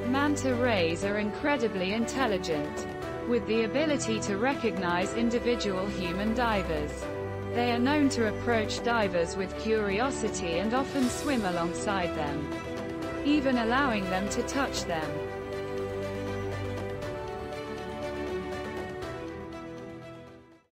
Manta rays are incredibly intelligent, with the ability to recognize individual human divers. They are known to approach divers with curiosity and often swim alongside them, even allowing them to touch them.